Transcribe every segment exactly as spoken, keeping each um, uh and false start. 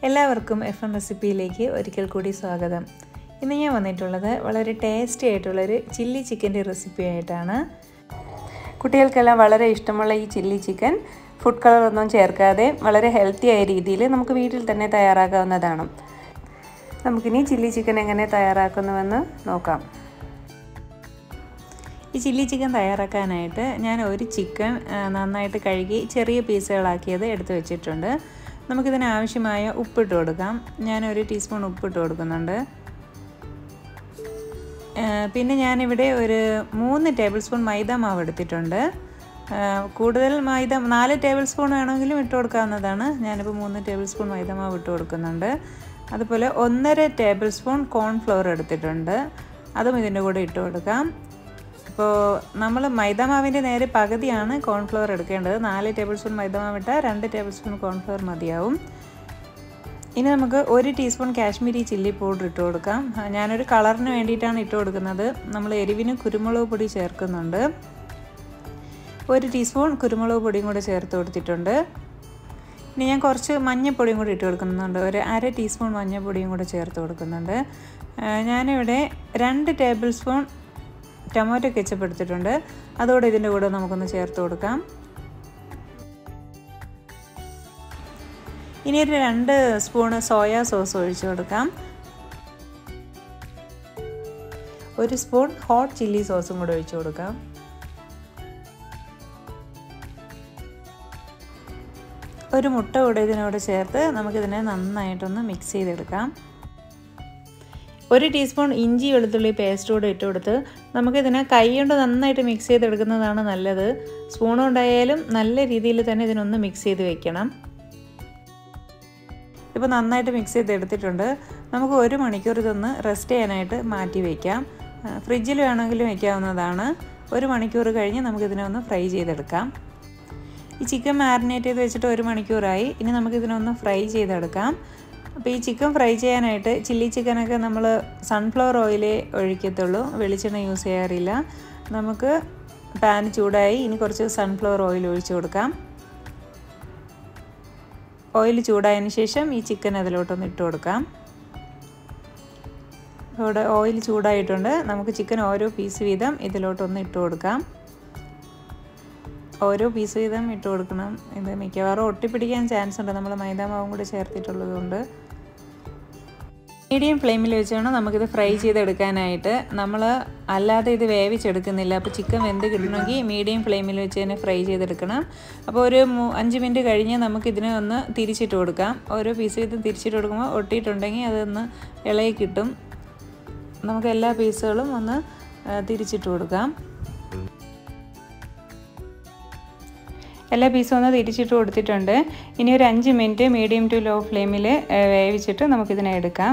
എല്ലാവർക്കും F M റെസിപ്പിയിലേക്ക് ഒരിക്കൽ കൂടി സ്വാഗതം. ഇന്ന് ഞാൻ വന്നിട്ടുള്ളത് വളരെ ടേസ്റ്റി ആയിട്ടുള്ളൊരു ചില്ലി ചിക്കൻ്റെ റെസിപ്പി ആയിട്ടാണ്. കുട്ടികൾക്കെല്ലാം വളരെ ഇഷ്ടമുള്ള ഈ ചില്ലി ചിക്കൻ ഫുഡ് കളറൊന്നും ചേർക്കാതെ വളരെ ഹെൽത്തി ആയ രീതിയിൽ നമുക്ക് വീട്ടിൽ തന്നെ തയ്യാറാക്കാവുന്നതാണ്. നമുക്കിനി ചില്ലി ചിക്കൻ എങ്ങനെ തയ്യാറാക്കുന്നുവെന്ന് നോക്കാം. ഈ ചില്ലി ചിക്കൻ തയ്യാറാക്കാനായിട്ട് ഞാൻ ഒരു ചിക്കൻ നന്നായിട്ട് കഴുകി ചെറിയ പീസുകളാക്കിയത് എടുത്ത് വെച്ചിട്ടുണ്ട്. നമുക്കിതിന് ആവശ്യമായ ഉപ്പിട്ട് കൊടുക്കാം. ഞാനൊരു ടീസ്പൂൺ ഉപ്പിട്ട് കൊടുക്കുന്നുണ്ട്. പിന്നെ ഞാനിവിടെ ഒരു മൂന്ന് ടേബിൾ സ്പൂൺ മൈദ മാവ് എടുത്തിട്ടുണ്ട്. കൂടുതൽ മൈദ നാല് ടേബിൾ സ്പൂൺ വേണമെങ്കിലും ഇട്ട് കൊടുക്കാവുന്നതാണ്. ഞാനിപ്പോൾ മൂന്ന് ടേബിൾ സ്പൂൺ മൈദ മാവ് ഇട്ട് കൊടുക്കുന്നുണ്ട്. അതുപോലെ ഒന്നര ടേബിൾ സ്പൂൺ കോൺഫ്ലവർ എടുത്തിട്ടുണ്ട്. അതും ഇതിൻ്റെ കൂടെ ഇട്ട് കൊടുക്കാം. അപ്പോൾ നമ്മൾ മൈദാമാവിൻ്റെ നേരെ പകുതിയാണ് കോൺഫ്ലവർ എടുക്കേണ്ടത്. നാല് ടേബിൾ സ്പൂൺ മൈദാമാവ് ഇട്ടാൽ രണ്ട് ടേബിൾ സ്പൂൺ കോൺഫ്ലവർ മതിയാവും. ഇനി നമുക്ക് ഒരു ടീസ്പൂൺ കാശ്മീരി ചില്ലി പൗഡർ ഇട്ട് കൊടുക്കാം. ഞാനൊരു കളറിന് വേണ്ടിയിട്ടാണ് ഇട്ട് കൊടുക്കുന്നത്. നമ്മൾ എരിവിന് കുരുമുളക് പൊടി ചേർക്കുന്നുണ്ട്. ഒരു ടീസ്പൂൺ കുരുമുളക് പൊടിയും കൂടെ ചേർത്ത് കൊടുത്തിട്ടുണ്ട്. ഇനി ഞാൻ കുറച്ച് മഞ്ഞൾപ്പൊടിയും കൂടി ഇട്ട് കൊടുക്കുന്നുണ്ട്. ഒരു അര ടീസ്പൂൺ മഞ്ഞൾപ്പൊടിയും കൂടെ ചേർത്ത് കൊടുക്കുന്നുണ്ട്. ഞാനിവിടെ രണ്ട് ടേബിൾ സ്പൂൺ ടൊമാറ്റോ കെച്ചപ്പ് എടുത്തിട്ടുണ്ട്. അതോടെ ഇതിൻ്റെ കൂടെ നമുക്കൊന്ന് ചേർത്ത് കൊടുക്കാം. ഇനി ഒരു രണ്ട് സ്പൂണ് സോയാ സോസ് ഒഴിച്ച് കൊടുക്കാം. ഒരു സ്പൂൺ ഹോട്ട് ചില്ലി സോസും കൂടെ ഒഴിച്ച് കൊടുക്കാം. ഒരു മുട്ട കൂടെ ഇതിനോട് ചേർത്ത് നമുക്കിതിനെ നന്നായിട്ടൊന്ന് മിക്സ് ചെയ്തെടുക്കാം. ഒരു ടീസ്പൂൺ ഇഞ്ചി വെളുത്തുള്ളി പേസ്റ്റ് കൂടെ ഇട്ട് കൊടുത്ത് നമുക്കിതിനെ കൈ കൊണ്ട് നന്നായിട്ട് മിക്സ് ചെയ്തെടുക്കുന്നതാണ് നല്ലത്. സ്പൂൺ കൊണ്ടായാലും നല്ല രീതിയിൽ തന്നെ ഇതിനൊന്ന് മിക്സ് ചെയ്ത് വെക്കണം. ഇപ്പോൾ നന്നായിട്ട് മിക്സ് ചെയ്തെടുത്തിട്ടുണ്ട്. നമുക്ക് ഒരു മണിക്കൂർ ഇതൊന്ന് റെസ്റ്റ് ചെയ്യാനായിട്ട് മാറ്റി വയ്ക്കാം. ഫ്രിഡ്ജിൽ വേണമെങ്കിലും വയ്ക്കാവുന്നതാണ്. ഒരു മണിക്കൂർ കഴിഞ്ഞ് നമുക്കിതിനെ ഒന്ന് ഫ്രൈ ചെയ്തെടുക്കാം. ഈ ചിക്കൻ മാരിനേറ്റ് ചെയ്ത് വെച്ചിട്ട് ഒരു മണിക്കൂറായി. ഇനി നമുക്കിതിനൊന്ന് ഫ്രൈ ചെയ്തെടുക്കാം. അപ്പോൾ ഈ ചിക്കൻ ഫ്രൈ ചെയ്യാനായിട്ട് ചില്ലി ചിക്കനൊക്കെ നമ്മൾ സൺഫ്ലവർ ഓയിലേ ഒഴിക്കത്തുള്ളൂ, വെളിച്ചെണ്ണ യൂസ് ചെയ്യാറില്ല. നമുക്ക് പാൻ ചൂടായി. ഇനി കുറച്ച് സൺഫ്ലവർ ഓയിൽ ഒഴിച്ച് കൊടുക്കാം. ഓയിൽ ചൂടായതിന് ശേഷം ഈ ചിക്കൻ അതിലോട്ടൊന്ന് ഇട്ട് കൊടുക്കാം. ഇവിടെ ഓയിൽ ചൂടായിട്ടുണ്ട്. നമുക്ക് ചിക്കൻ ഓരോ പീസ് വീതം ഇതിലോട്ടൊന്ന് ഇട്ട് കൊടുക്കാം. ഓരോ പീസ് വീതം ഇട്ട് കൊടുക്കണം. ഇത് മിക്കവാറും ഒട്ടിപ്പിടിക്കാൻ ചാൻസ് ഉണ്ട്, നമ്മൾ മൈദാമാവും കൂടി ചേർത്തിട്ടുള്ളത് കൊണ്ട്. മീഡിയം ഫ്ലെയിമിൽ വെച്ചാണ് നമുക്കിത് ഫ്രൈ ചെയ്തെടുക്കാനായിട്ട്. നമ്മൾ അല്ലാതെ ഇത് വേവിച്ചെടുക്കുന്നില്ല. അപ്പോൾ ചിക്കൻ വെന്ത് കിട്ടണമെങ്കിൽ മീഡിയം ഫ്ലെയിമിൽ വെച്ച് തന്നെ ഫ്രൈ ചെയ്തെടുക്കണം. അപ്പോൾ ഒരു അഞ്ച് മിനിറ്റ് കഴിഞ്ഞ് നമുക്കിതിനെ ഒന്ന് തിരിച്ചിട്ട് കൊടുക്കാം. ഓരോ പീസ് വീതം തിരിച്ചിട്ട് കൊടുക്കുമ്പോൾ ഒട്ടിയിട്ടുണ്ടെങ്കിൽ അതൊന്ന് ഇളകി കിട്ടും. നമുക്ക് എല്ലാ പീസുകളും ഒന്ന് തിരിച്ചിട്ട് കൊടുക്കാം. എല്ലാ പീസും ഒന്ന് തിരിച്ചിട്ട് കൊടുത്തിട്ടുണ്ട്. ഇനി ഒരു അഞ്ച് മിനിറ്റ് മീഡിയം ടു ലോ ഫ്ലെയിമിൽ വേവിച്ചിട്ട് നമുക്കിതിനെ എടുക്കാം.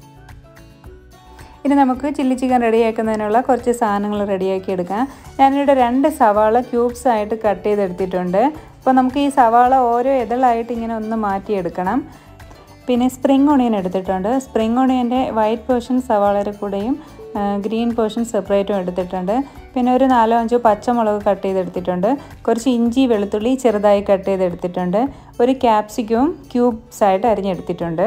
ഇനി നമുക്ക് ചില്ലി ചിക്കൻ റെഡിയാക്കുന്നതിനുള്ള കുറച്ച് സാധനങ്ങൾ റെഡിയാക്കി എടുക്കാം. ഞാനിവിടെ രണ്ട് സവാള ക്യൂബ്സ് ആയിട്ട് കട്ട് ചെയ്തെടുത്തിട്ടുണ്ട്. അപ്പോൾ നമുക്ക് ഈ സവാള ഓരോ ഇതളായിട്ട് ഇങ്ങനെ ഒന്ന് മാറ്റിയെടുക്കണം. പിന്നെ സ്പ്രിംഗ് ഓണിയൻ എടുത്തിട്ടുണ്ട്. സ്പ്രിംഗ് ഓണിയൻ്റെ വൈറ്റ് പോർഷൻ സവാളയുടെ കൂടെയും ഗ്രീൻ പോർഷൻ സെപ്പറേറ്റും എടുത്തിട്ടുണ്ട്. പിന്നെ ഒരു നാലോ അഞ്ചോ പച്ചമുളക് കട്ട് ചെയ്തെടുത്തിട്ടുണ്ട്. കുറച്ച് ഇഞ്ചി വെളുത്തുള്ളി ചെറുതായി കട്ട് ചെയ്തെടുത്തിട്ടുണ്ട്. ഒരു ക്യാപ്സിക്കവും ക്യൂബ്സ് ആയിട്ട് അരിഞ്ഞെടുത്തിട്ടുണ്ട്.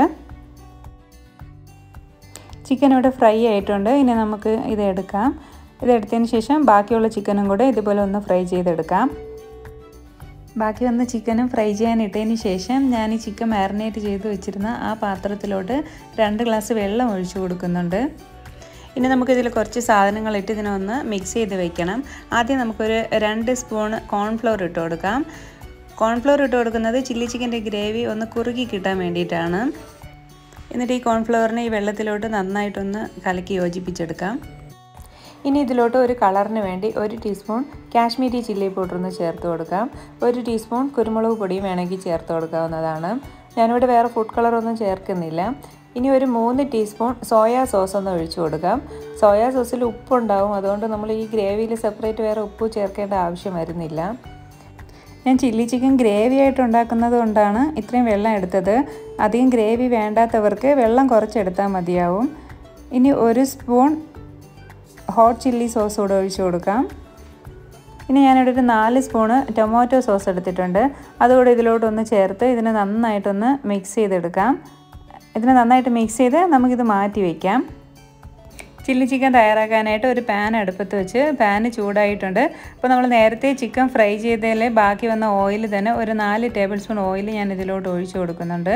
ചിക്കൻ ഇവിടെ ഫ്രൈ ആയിട്ടുണ്ട്. ഇനി നമുക്ക് ഇത് എടുക്കാം. ഇതെടുത്തതിന് ശേഷം ബാക്കിയുള്ള ചിക്കനും കൂടെ ഇതുപോലെ ഒന്ന് ഫ്രൈ ചെയ്തെടുക്കാം. ബാക്കി വന്ന ചിക്കനും ഫ്രൈ ചെയ്യാൻ ഇട്ടതിന് ശേഷം ഞാൻ ഈ ചിക്കൻ മാരിനേറ്റ് ചെയ്ത് വെച്ചിരുന്ന ആ പാത്രത്തിലോട്ട് രണ്ട് ഗ്ലാസ് വെള്ളം ഒഴിച്ചു കൊടുക്കുന്നുണ്ട്. ഇനി നമുക്കിതിൽ കുറച്ച് സാധനങ്ങളിട്ട് ഇതിനെ ഒന്ന് മിക്സ് ചെയ്ത് വെക്കണം. ആദ്യം നമുക്കൊരു രണ്ട് സ്പൂൺ കോൺഫ്ലവർ ഇട്ട് കൊടുക്കാം. കോൺഫ്ലവർ ഇട്ട് കൊടുക്കുന്നത് ചില്ലി ചിക്കൻ്റെ ഗ്രേവി ഒന്ന് കുറുകി കിട്ടാൻ വേണ്ടിയിട്ടാണ്. എന്നിട്ട് ഈ കോൺഫ്ലവറിനെ ഈ വെള്ളത്തിലോട്ട് നന്നായിട്ടൊന്ന് കലക്കി യോജിപ്പിച്ചെടുക്കാം. ഇനി ഇതിലോട്ട് ഒരു കളറിന് വേണ്ടി ഒരു ടീസ്പൂൺ കാശ്മീരി ചില്ലി പൗഡർ ഒന്ന് ചേർത്ത് കൊടുക്കാം. ഒരു ടീസ്പൂൺ കുരുമുളക് പൊടിയും വേണമെങ്കിൽ ചേർത്ത് കൊടുക്കാവുന്നതാണ്. ഞാനിവിടെ വേറെ ഫുഡ് കളറൊന്നും ചേർക്കുന്നില്ല. ഇനി ഒരു മൂന്ന് ടീസ്പൂൺ സോയാ സോസ് ഒന്ന് ഒഴിച്ചു കൊടുക്കാം. സോയാ സോസിൽ ഉപ്പുണ്ടാവും, അതുകൊണ്ട് നമ്മൾ ഈ ഗ്രേവിയിൽ സെപ്പറേറ്റ് വേറെ ഉപ്പ് ചേർക്കേണ്ട ആവശ്യം വരുന്നില്ല. ഞാൻ ചില്ലി ചിക്കൻ ഗ്രേവി ആയിട്ട് ഉണ്ടാക്കുന്നത് കൊണ്ടാണ് ഇത്രയും വെള്ളം എടുത്തത്. അധികം ഗ്രേവി വേണ്ടാത്തവർക്ക് വെള്ളം കുറച്ചെടുത്താൽ മതിയാവും. ഇനി ഒരു സ്പൂൺ ഹോട്ട് ചില്ലി സോസ് കൂടെ ഒഴിച്ചു കൊടുക്കാം. ഇനി ഞാനിവിടെ ഒരു നാല് സ്പൂണ് ടൊമാറ്റോ സോസ് എടുത്തിട്ടുണ്ട്. അതുകൂടെ ഇതിലോട്ടൊന്ന് ചേർത്ത് ഇതിനെ നന്നായിട്ടൊന്ന് മിക്സ് ചെയ്തെടുക്കാം. ഇതിനെ നന്നായിട്ട് മിക്സ് ചെയ്ത് നമുക്കിത് മാറ്റി വയ്ക്കാം. ചില്ലി ചിക്കൻ തയ്യാറാക്കാനായിട്ട് ഒരു പാൻ അടുപ്പത്ത് വെച്ച് പാന് ചൂടായിട്ടുണ്ട്. അപ്പോൾ നമ്മൾ നേരത്തെ ചിക്കൻ ഫ്രൈ ചെയ്തതിൽ ബാക്കി വന്ന ഓയിൽ തന്നെ ഒരു നാല് ടേബിൾ സ്പൂൺ ഓയിൽ ഞാൻ ഇതിലോട്ട് ഒഴിച്ചു കൊടുക്കുന്നുണ്ട്.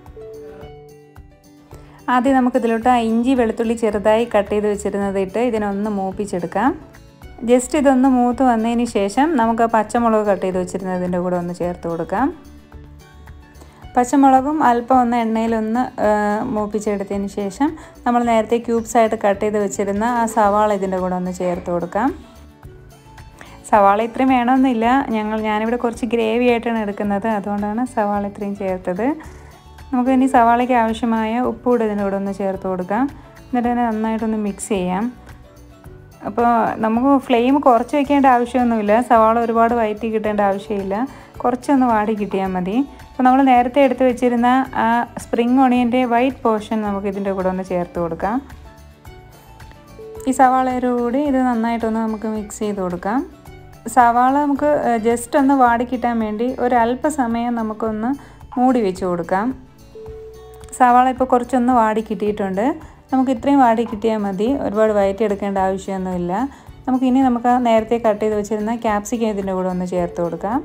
ആദ്യം നമുക്കിതിലോട്ട് ഇഞ്ചി വെളുത്തുള്ളി ചെറുതായി കട്ട് ചെയ്ത് വെച്ചിരുന്നത് ഇട്ട് ഇതിനൊന്ന് മൂപ്പിച്ചെടുക്കാം. ജസ്റ്റ് ഇതൊന്ന് മൂത്ത് വന്നതിന് ശേഷം നമുക്ക് പച്ചമുളക് കട്ട് ചെയ്ത് വെച്ചിരുന്നതിൻ്റെ കൂടെ ഒന്ന് ചേർത്ത് കൊടുക്കാം. പച്ചമുളകും അല്പം ഒന്ന് എണ്ണയിലൊന്ന് മൂപ്പിച്ചെടുത്തതിന് ശേഷം നമ്മൾ നേരത്തെ ക്യൂബ്സായിട്ട് കട്ട് ചെയ്ത് വെച്ചിരുന്ന ആ സവാള ഇതിൻ്റെ കൂടെ ഒന്ന് ചേർത്ത് കൊടുക്കാം. സവാള ഇത്രയും വേണമെന്നില്ല, ഞങ്ങൾ ഞാനിവിടെ കുറച്ച് ഗ്രേവി ആയിട്ടാണ് എടുക്കുന്നത്, അതുകൊണ്ടാണ് സവാള ഇത്രയും ചേർത്തത്. നമുക്ക് ഇനി സവാളയ്ക്ക് ആവശ്യമായ ഉപ്പ് കൂടെ ഇതിൻ്റെ കൂടെ ഒന്ന് ചേർത്ത് കൊടുക്കാം. എന്നിട്ട് തന്നെ നന്നായിട്ടൊന്ന് മിക്സ് ചെയ്യാം. അപ്പോൾ നമുക്ക് ഫ്ലെയിം കുറച്ച് വയ്ക്കേണ്ട ആവശ്യമൊന്നുമില്ല, സവാള ഒരുപാട് വഴറ്റി കിട്ടേണ്ട ആവശ്യമില്ല, കുറച്ചൊന്ന് വാടി കിട്ടിയാൽ മതി. അപ്പോൾ നമ്മൾ നേരത്തെ എടുത്ത് വെച്ചിരുന്ന ആ സ്പ്രിംഗ് ഓണിയൻ്റെ വൈറ്റ് പോർഷൻ നമുക്ക് ഇതിൻ്റെ കൂടെ ഒന്ന് ചേർത്ത് കൊടുക്കാം. ഈ സവാളയുടെ കൂടി ഇത് നന്നായിട്ടൊന്ന് നമുക്ക് മിക്സ് ചെയ്ത് കൊടുക്കാം. സവാള നമുക്ക് ജസ്റ്റ് ഒന്ന് വാടി കിട്ടാൻ വേണ്ടി ഒരല്പസമയം നമുക്കൊന്ന് മൂടി വെച്ച് കൊടുക്കാം. സവാള ഇപ്പോൾ കുറച്ചൊന്ന് വാടി കിട്ടിയിട്ടുണ്ട്. നമുക്ക് ഇത്രയും വാടി കിട്ടിയാൽ മതി, ഒരുപാട് വഴറ്റിയെടുക്കേണ്ട ആവശ്യമൊന്നുമില്ല. നമുക്കിനി നമുക്ക് നേരത്തെ കട്ട് ചെയ്ത് വെച്ചിരുന്ന ക്യാപ്സിക്കം ഇതിൻ്റെ കൂടെ ഒന്ന് ചേർത്ത് കൊടുക്കാം.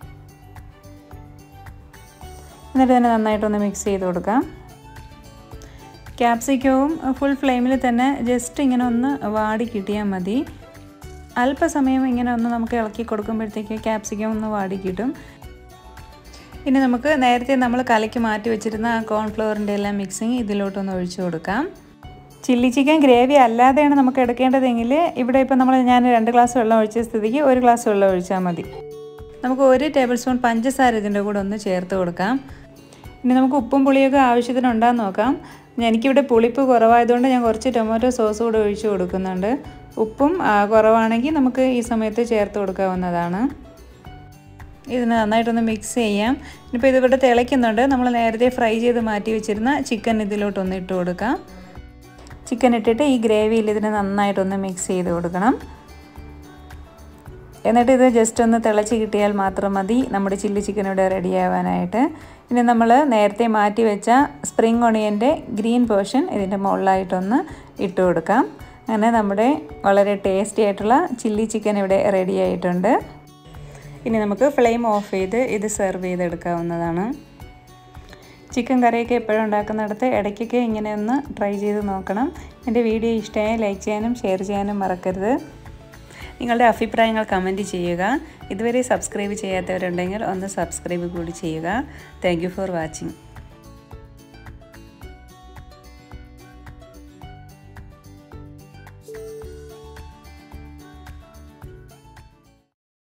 എന്നിട്ട് തന്നെ നന്നായിട്ടൊന്ന് മിക്സ് ചെയ്ത് കൊടുക്കാം. ക്യാപ്സിക്കവും ഫുൾ ഫ്ലെയിമിൽ തന്നെ ജസ്റ്റ് ഇങ്ങനെ ഒന്ന് വാടി കിട്ടിയാൽ മതി. അല്പസമയം ഇങ്ങനെ ഒന്ന് നമുക്ക് ഇളക്കി കൊടുക്കുമ്പോഴത്തേക്ക് ക്യാപ്സിക്കം ഒന്ന് വാടി കിട്ടും. ഇനി നമുക്ക് നേരത്തെ നമ്മൾ കലക്കി മാറ്റി വെച്ചിരുന്ന ആ കോൺഫ്ലവറിൻ്റെ എല്ലാം മിക്സിങ് ഇതിലോട്ടൊന്ന് ഒഴിച്ചു കൊടുക്കാം. ചില്ലി ചിക്കൻ ഗ്രേവി അല്ലാതെയാണ് നമുക്ക് എടുക്കേണ്ടതെങ്കിൽ ഇവിടെ ഇപ്പോൾ നമ്മൾ ഞാൻ രണ്ട് ഗ്ലാസ് വെള്ളം ഒഴിച്ച സ്ഥിതിക്ക് ഒരു ഗ്ലാസ് വെള്ളം ഒഴിച്ചാൽ മതി. നമുക്ക് ഒരു ടേബിൾ സ്പൂൺ പഞ്ചസാര ഇതിൻ്റെ കൂടെ ഒന്ന് ചേർത്ത് കൊടുക്കാം. ഇനി നമുക്ക് ഉപ്പും പുളിയൊക്കെ ആവശ്യത്തിനുണ്ടാകുന്ന നോക്കാം. എനിക്കിവിടെ പുളിപ്പ് കുറവായതുകൊണ്ട് ഞാൻ കുറച്ച് ടൊമാറ്റോ സോസ് കൂടെ ഒഴിച്ച് കൊടുക്കുന്നുണ്ട്. ഉപ്പും കുറവാണെങ്കിൽ നമുക്ക് ഈ സമയത്ത് ചേർത്ത് കൊടുക്കാവുന്നതാണ്. ഇതിന് നന്നായിട്ടൊന്ന് മിക്സ് ചെയ്യാം. ഇനിയിപ്പോൾ ഇതിവിടെ തിളയ്ക്കുന്നുണ്ട്. നമ്മൾ നേരത്തെ ഫ്രൈ ചെയ്ത് മാറ്റി വെച്ചിരുന്ന ചിക്കൻ ഇതിലോട്ടൊന്ന് ഇട്ട് കൊടുക്കാം. ചിക്കൻ ഇട്ടിട്ട് ഈ ഗ്രേവിയിൽ ഇതിന് നന്നായിട്ടൊന്ന് മിക്സ് ചെയ്ത് കൊടുക്കണം. എന്നിട്ട് ഇത് ജസ്റ്റ് ഒന്ന് തിളച്ച് കിട്ടിയാൽ മാത്രം മതി നമ്മുടെ ചില്ലി ചിക്കൻ ഇവിടെ റെഡി ആവാനായിട്ട്. ഇനി നമ്മൾ നേരത്തെ മാറ്റി വെച്ച സ്പ്രിംഗ് ഓണിയൻ്റെ ഗ്രീൻ പോർഷൻ ഇതിൻ്റെ മുകളിലായിട്ടൊന്ന് ഇട്ട് കൊടുക്കാം. അങ്ങനെ നമ്മുടെ വളരെ ടേസ്റ്റി ആയിട്ടുള്ള ചില്ലി ചിക്കൻ ഇവിടെ റെഡി ആയിട്ടുണ്ട്. ഇനി നമുക്ക് ഫ്ലെയിം ഓഫ് ചെയ്ത് ഇത് സെർവ് ചെയ്തെടുക്കാവുന്നതാണ്. ചിക്കൻ കറിയൊക്കെ എപ്പോഴും ഉണ്ടാക്കുന്നിടത്ത് ഇടയ്ക്കൊക്കെ ഇങ്ങനെ ഒന്ന് ട്രൈ ചെയ്ത് നോക്കണം. എൻ്റെ വീഡിയോ ഇഷ്ടമായി ലൈക്ക് ചെയ്യാനും ഷെയർ ചെയ്യാനും മറക്കരുത്. നിങ്ങളുടെ അഭിപ്രായങ്ങൾ കമൻറ്റ് ചെയ്യുക. ഇതുവരെ സബ്സ്ക്രൈബ് ചെയ്യാത്തവരുണ്ടെങ്കിൽ ഒന്ന് സബ്സ്ക്രൈബ് കൂടി ചെയ്യുക. Thank you for watching.